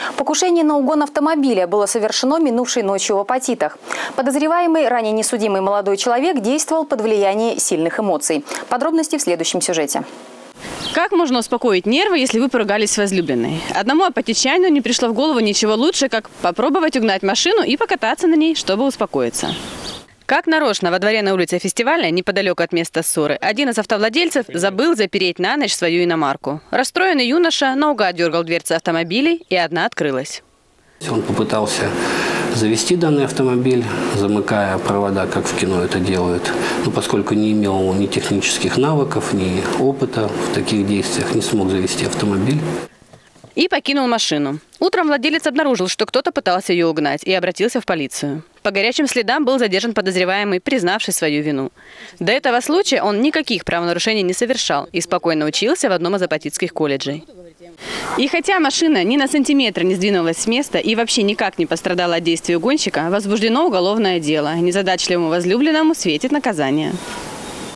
Покушение на угон автомобиля было совершено минувшей ночью в Апатитах. Подозреваемый, ранее несудимый молодой человек, действовал под влиянием сильных эмоций. Подробности в следующем сюжете. Как можно успокоить нервы, если вы поругались с возлюбленной? Одному апатитчанину не пришло в голову ничего лучше, как попробовать угнать машину и покататься на ней, чтобы успокоиться. Как нарочно во дворе на улице Фестивальной, неподалеку от места ссоры, один из автовладельцев забыл запереть на ночь свою иномарку. Расстроенный юноша наугад дергал дверцы автомобилей, и одна открылась. Он попытался завести данный автомобиль, замыкая провода, как в кино это делают. Но поскольку не имел ни технических навыков, ни опыта в таких действиях, не смог завести автомобиль. И покинул машину. Утром владелец обнаружил, что кто-то пытался ее угнать, и обратился в полицию. По горячим следам был задержан подозреваемый, признавший свою вину. До этого случая он никаких правонарушений не совершал и спокойно учился в одном из апатитских колледжей. И хотя машина ни на сантиметр не сдвинулась с места и вообще никак не пострадала от действий угонщика, возбуждено уголовное дело. Незадачливому возлюбленному светит наказание.